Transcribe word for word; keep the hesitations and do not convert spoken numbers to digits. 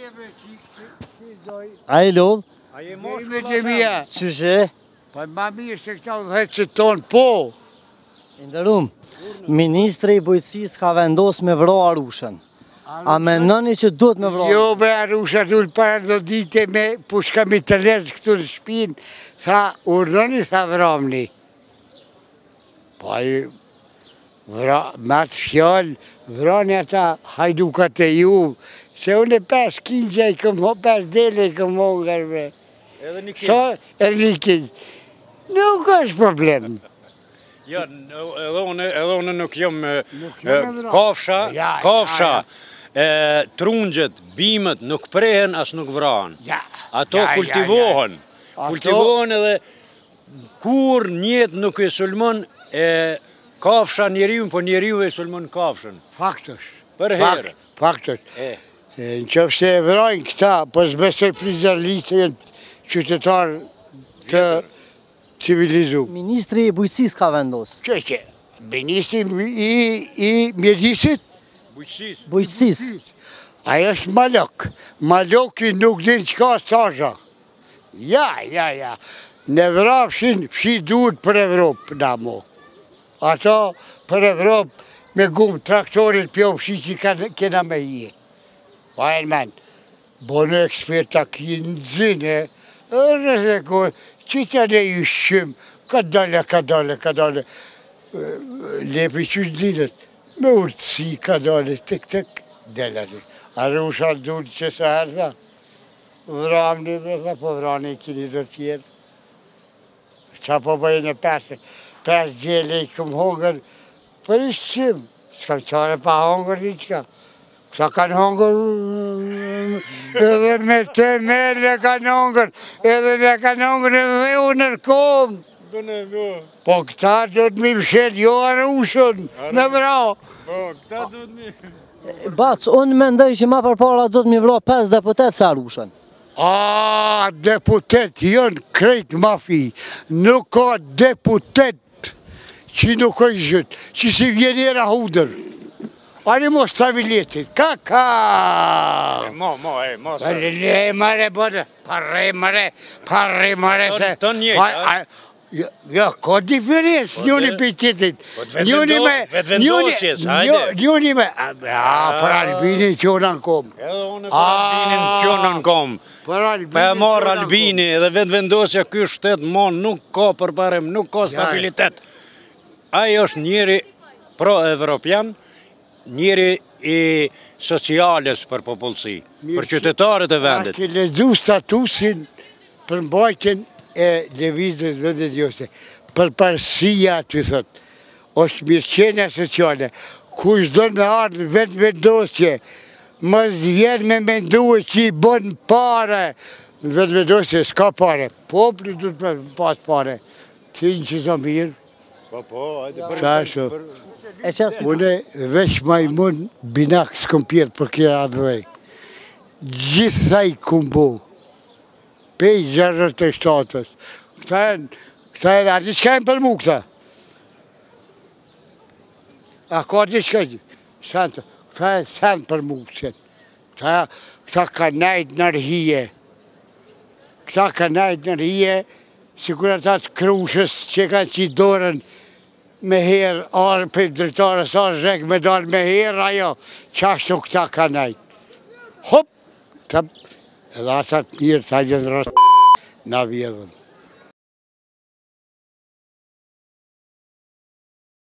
A i lodh? A je mosh këlla Qyshe? Pa ma mirë se këta u dhejtë që tonë po. Inderum, Ministri i Bujqësisë ka vendos me vro Arushën. A me nëni që duhet me vro? Jo be Arusha duhet para do dite me pushkami të lezë këtu në shpinë, tha urnoni, tha vramni. Pa i vra, me atë fjallë, vrani ata hajdukat e ju, se unë e pes kinja i këm ho, pes dele i këm hongar me. Edhe një kinj. Sa e një kinj. Nuk është problem. Ja, edhe unë edhe unë nuk jam jam kafsha, Ja, kafsha, ja, e, trungjët, bimët nuk prehen as nuk vrahen. Ja, Ato ja, ja, kultivohen. Ato- Kultivohen edhe kur njët nuk e sulmon e kafsha njeriun, po njeriu e sulmon kafshën. Faktësh. Për herë. Faktësh. E, E, Në qëfë se e vrajnë këta, po s'besoj prizarlisë e qytetarë të civilizu. Ministri i Bujqësisë ka vendos. Që që, ministri i, i mjedisit, bujqësisë. Bujqësisë. ajo është malok. Maloki nuk din qka sasha. Ja, ja, ja. Në vrapshin, fshi duhet për Evropë, na mo. Ato për Evropë me gumë traktorit pjo fshi që ka- kena me je. Vajnë men, bo në eksperta kënë zine, rrëse ko, që të në ju shqym, ka dale, ka dale, ka dale. Lepri që zinët, me urtësi ka dale, tek, tek, delati. Arusha dulë që se herë, vramni, vërtha, po vrani i kini dhe tjerë. Qa po bëjnë e pesë, pesë gjele i këm hongër, për i shqym, s'kam qare pa hongër një qka. Kësa kanë hongër, edhe me të mele kanë hongër, edhe me kanë hongër edhe u nërkom. Po këta do të mi mshet, jo Arushën, në vra. Po, këta do të mi... Bac, unë mendoj që ma përpara do të mi vro pesë deputet se Arushën. A, deputet, jënë krejt mafi, nuk ka deputet që nuk është gjëtë, që si vjenera hudër. Ani mos stabilitet, ka ka. Mo, mo, e, mo, sa. Le mare bëtë, parre mare, parre mare se. Ton- ton njëjtë, Pa- a- Jo, jo, ka diferencë njëni për tjetrit. Po të vetvendo- vetvendosjes, hajde. Njëni me, a, për Albinin që unë në kom. Edhe unë për Albinin qonë në kom. Për Albinin Pa e marë që unë në Albini edhe vetë vendosja ky shtetë mon nuk ka përbarem, nuk ka stabilitet. Ajo është njeri pro-evropian, njeri i sociales për popullsi, për qytetarët e vendit. A ke lezu statusin për mbajtjen e levizës vëndet jose. Për parësia, të thot, është mirëqenja sociale. Kush do me ardhë vetë vendosje, mos vjen me menduë që i bon pare. Vetë vendosje s'ka pare. Popli du të pas pare. Ti në që të mirë. Po, po, hajde për... Qasho. E qas Une veç majmun binak s'kom pjetë për kjera adhej. Gjithaj kumbo. Pej gjërër të shtatës. Këta e në, këta e në, ati qka e në për mu këta? A ka ati qka e në? Këta e në sen për mu qënë. Këta ka najtë në rhije. Këta ka najtë në rhije, si kur ata të krushës që ka që dorën me herë, arë për drejtarës, arë zhek me dalë me herë, ajo, qashtu këta ka najtë. Hop! Edhe ata të mirë, ta gjithë rrështë, na vjedhën.